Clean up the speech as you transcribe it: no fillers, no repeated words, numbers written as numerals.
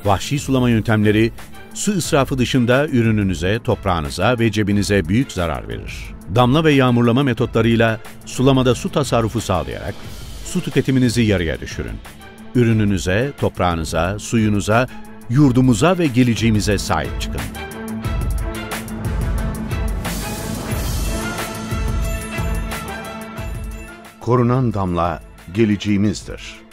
Vahşi sulama yöntemleri, su israfı dışında ürününüze, toprağınıza ve cebinize büyük zarar verir. Damla ve yağmurlama metotlarıyla sulamada su tasarrufu sağlayarak su tüketiminizi yarıya düşürün. Ürününüze, toprağınıza, suyunuza, yurdumuza ve geleceğimize sahip çıkın. Korunan damla geleceğimizdir.